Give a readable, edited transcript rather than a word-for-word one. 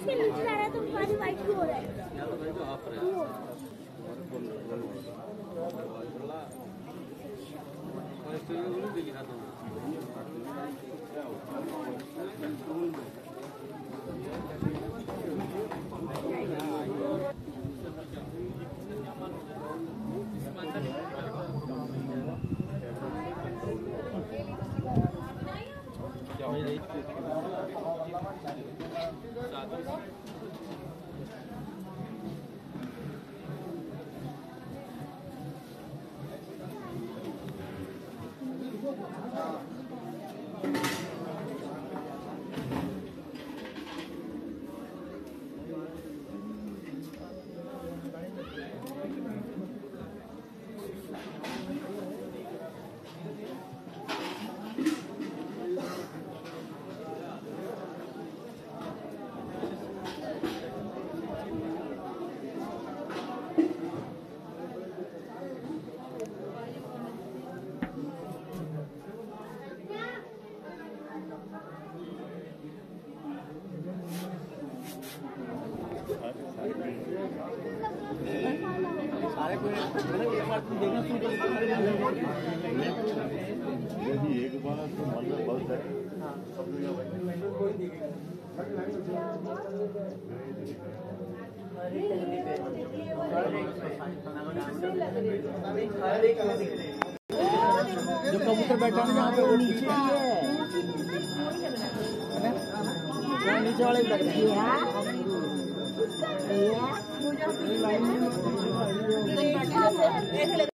इसके नीचे जा रहा है तो पानी वाइट क्यों हो रहा है? एक बार तो मतलब बहुत है। जो कबूतर बैठा है यहाँ पे वो नीचे है, नीचे वाले लग रही है।